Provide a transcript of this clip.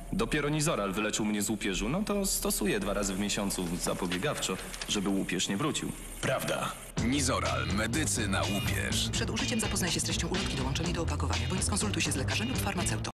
Dopiero Nizoral wyleczył mnie z łupieżu, no to stosuję 2 razy w miesiącu zapobiegawczo, żeby łupież nie wrócił. Prawda. Nizoral. Medycy na łupież. Przed użyciem zapoznaj się z treścią ulotki dołączonej do opakowania, bądź skonsultuj się z lekarzem lub farmaceutą.